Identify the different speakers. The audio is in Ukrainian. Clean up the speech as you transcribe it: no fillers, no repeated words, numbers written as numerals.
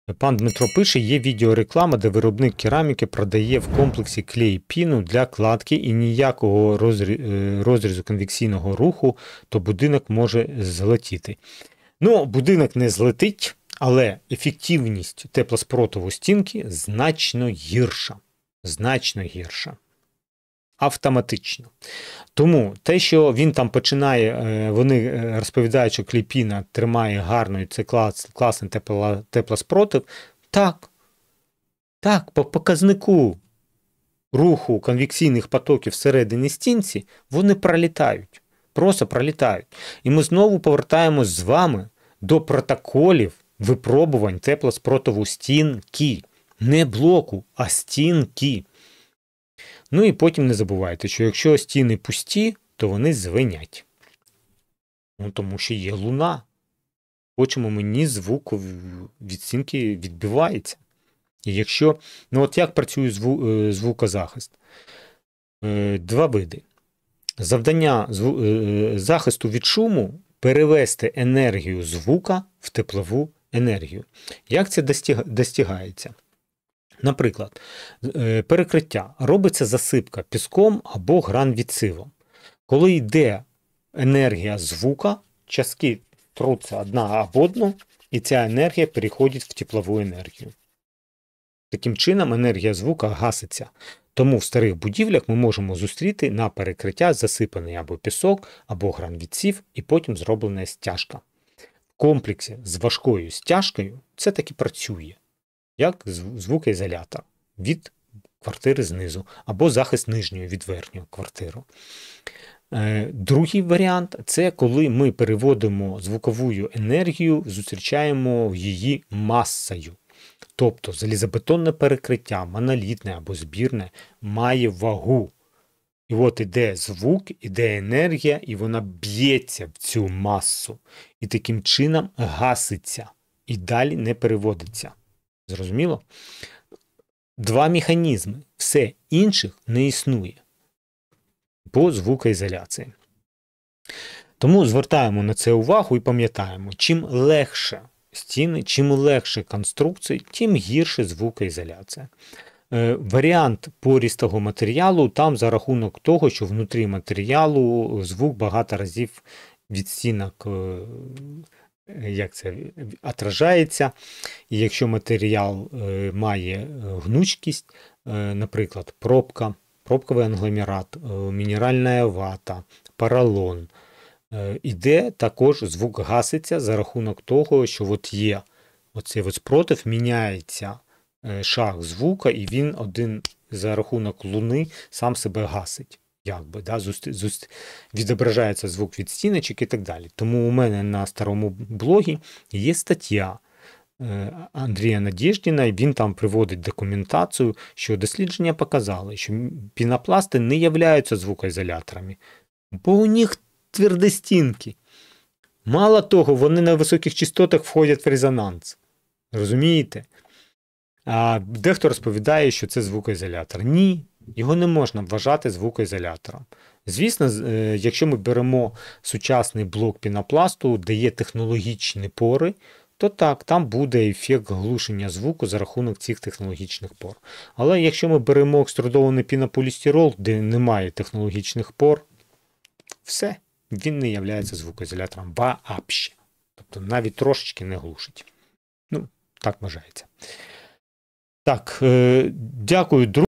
Speaker 1: Пан Дмитро пише, є відеореклама, де виробник кераміки продає в комплексі клей-піну для кладки і ніякого розрізу конвекційного руху, то будинок може злетіти. Ну, будинок не злетить, але ефективність теплоспротиву стінки значно гірша. Значно гірша. Автоматично. Тому те, що він там починає, вони розповідають, що клей-піна тримає гарно і це класний теплоспротив, так, по показнику руху конвекційних потоків всередині стінці, вони пролітають, просто пролітають. І ми знову повертаємось з вами до протоколів випробувань теплоспротиву стінки. Не блоку, а стінки. Ну і потім не забувайте, що якщо стіни пусті, то вони звенять. Ну, тому що є луна. Хочемо мені звук від стінки відбивається. І якщо, ну от як працює звукозахист? Два види. Завдання захисту від шуму перевести енергію звука в теплову енергію. Як це достигається? Наприклад, перекриття. Робиться засипка піском або гранвідсивом. Коли йде енергія звука, частки труться одна об одну, і ця енергія переходить в теплову енергію. Таким чином, енергія звука гаситься. Тому в старих будівлях ми можемо зустріти на перекриття засипаний або пісок, або гранвідсів, і потім зроблена стяжка. В комплексі з важкою стяжкою це таки працює. Як звукоізолятор від квартири знизу, або захист нижньої від верхньої квартири. Другий варіант – це коли ми переводимо звукову енергію, зустрічаємо її масою. Тобто залізобетонне перекриття, монолітне або збірне, має вагу. І от іде звук, іде енергія, і вона б'ється в цю масу. І таким чином гаситься. І далі не переводиться. Зрозуміло? Два механізми. Все інших не існує по звукоізоляції. Тому звертаємо на це увагу і пам'ятаємо, чим легше стіни, чим легше конструкції, тим гірше звукоізоляція. Варіант порістого матеріалу, там за рахунок того, що внутрі матеріалу звук багато разів від стінок отражається. І якщо матеріал має гнучкість, наприклад, пробковий англомерат, мінеральна вата, поролон, іде також звук гаситься за рахунок того, що от є оцей от спротив, міняється шаг звука, і він один за рахунок луни сам себе гасить. Відображається звук від стіночок і так далі. Тому у мене на старому блогі є стаття Андрія Надєждіна, і він там приводить документацію, що дослідження показали, що пінопласти не являються звукоізоляторами, бо у них твердостінки. Мало того, вони на високих частотах входять в резонанс. Розумієте? А дехто розповідає, що це звукоізолятор. Ні, його не можна вважати звукоізолятором. Звісно, якщо ми беремо сучасний блок пінопласту, де є технологічні пори, то так, там буде ефект глушення звуку за рахунок цих технологічних пор. Але якщо ми беремо екструдований пінополістирол, де немає технологічних пор, все, він не є звукоізолятором вообще. Тобто навіть трошечки не глушить. Ну, так вважається. Так, дякую, друзі.